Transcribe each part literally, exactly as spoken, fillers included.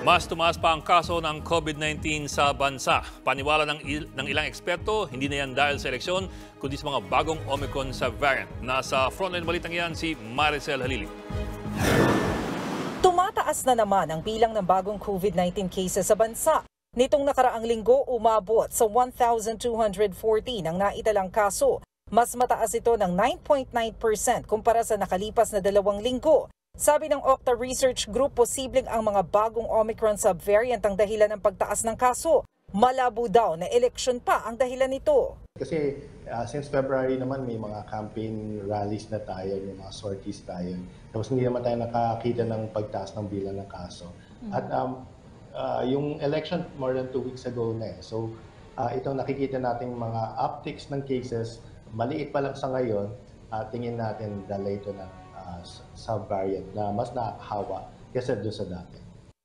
Mas tumaas pa ang kaso ng COVID nineteen sa bansa. Paniwala ng, il ng ilang eksperto, hindi na yan dahil sa eleksyon, kundi sa mga bagong Omicron subvariant. Nasa frontline balitang yan si Maricel Halili. Tumataas na naman ang bilang ng bagong COVID nineteen cases sa bansa. Nitong nakaraang linggo, umabot sa one thousand two hundred fourteen ang naitalang kaso. Mas mataas ito ng nine point nine percent kumpara sa nakalipas na dalawang linggo. Sabi ng Octa Research Group, posibleng ang mga bagong Omicron subvariant ang dahilan ng pagtaas ng kaso. Malabo daw na eleksyon pa ang dahilan nito. Kasi uh, since February naman may mga campaign rallies na tayo, may mga sorties tayo. Tapos hindi naman tayo nakakita ng pagtaas ng bilang ng kaso. Mm-hmm. At um, uh, yung election more than two weeks ago na eh. So uh, itong nakikita nating mga upticks ng cases, maliit pa lang sa ngayon, uh, tingin natin dala ito na Uh, subvariant na mas nakakahawa kaysa doon sa dati.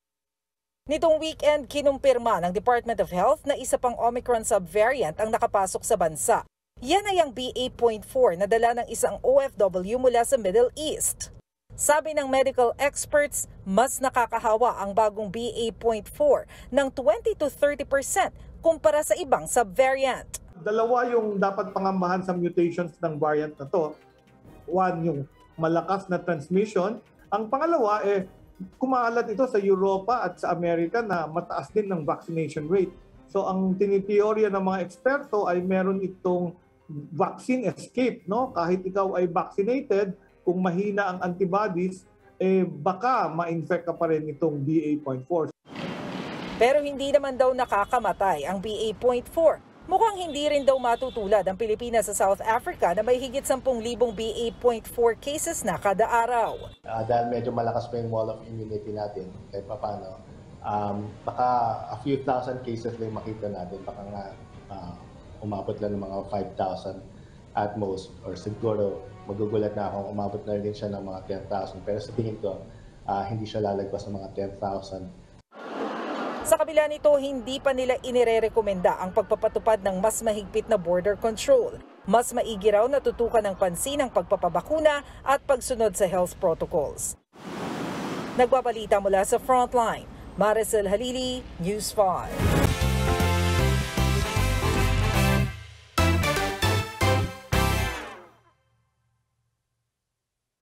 Nitong weekend, kinumpirma ng Department of Health na isa pang Omicron subvariant ang nakapasok sa bansa. Yan ay ang B A point four na dala ng isang O F W mula sa Middle East. Sabi ng medical experts, mas nakakahawa ang bagong B A point four ng twenty to thirty percent kumpara sa ibang subvariant. Dalawa yung dapat pangambahan sa mutations ng variant na to. One, yung malakas na transmission. Ang pangalawa, eh, kumaalat ito sa Europa at sa Amerika na mataas din ng vaccination rate. So ang tiniteorya ng mga eksperto ay meron itong vaccine escape. No? Kahit ikaw ay vaccinated, kung mahina ang antibodies, eh, baka ma-infect ka pa rin itong B A point four. Pero hindi naman daw nakakamatay ang B A point four. Mukhang hindi rin daw matutulad ang Pilipinas sa South Africa na may higit ten thousand B A point four cases na kada araw. Uh, dahil medyo malakas pa yung wall of immunity natin, kahit pa paano, um, baka a few thousand cases lang makita natin, baka nga uh, umabot lang ng mga five thousand at most, or siguro magugulat na akong umabot na rin siya ng mga ten thousand. Pero sa tingin ko, uh, hindi siya lalagpas ng mga ten thousand. Sa kabila nito, hindi pa nila inirerekomenda ang pagpapatupad ng mas mahigpit na border control. Mas maigi raw na tutukan ng pansin ang pagpapabakuna at pagsunod sa health protocols. Nagbabalita mula sa Frontline, Maricel Halili, News five.